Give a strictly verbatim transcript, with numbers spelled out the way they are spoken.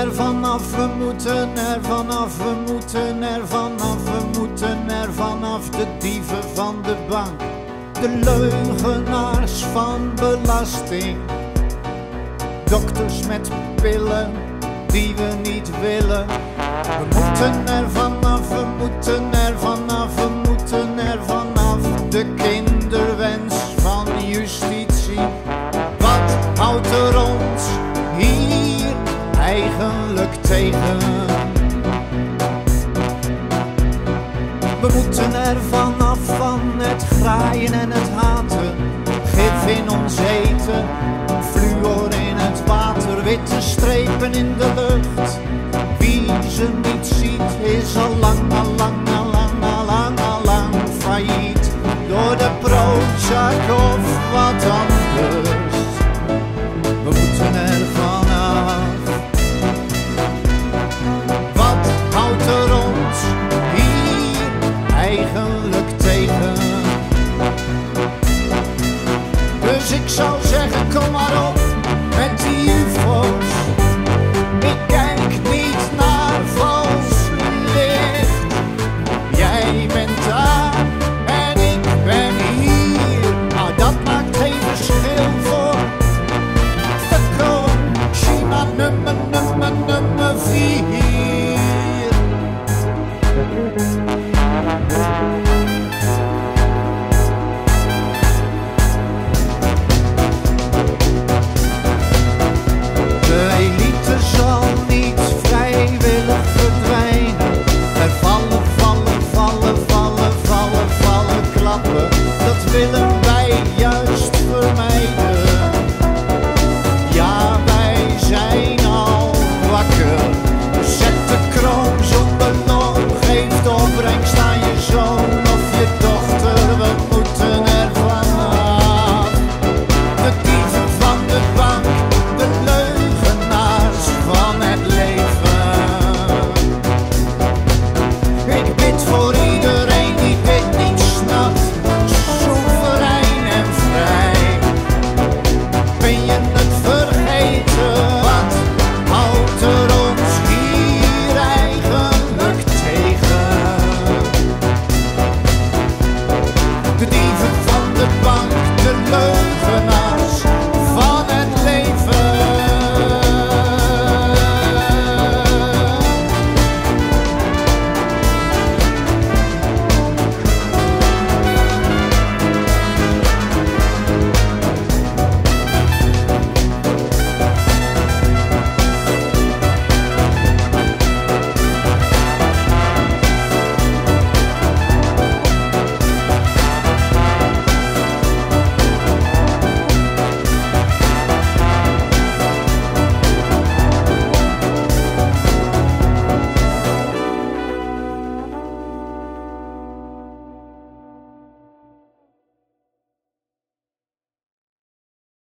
er vanaf, we moeten er vanaf, we moeten er vanaf, we moeten er vanaf. De dieven van de bank, de leugenaars van belasting, dokters met pillen die we niet willen. We moeten er vanaf, we moeten er vanaf, we moeten er vanaf. De kinderwens van justitie, wat houdt er ons hier eigenlijk tegen? We moeten er vanaf, van het graaien en het haten, gif in ons eten, fluor in het water, witte strepen in de lucht. Wie ze niet ziet is al lang al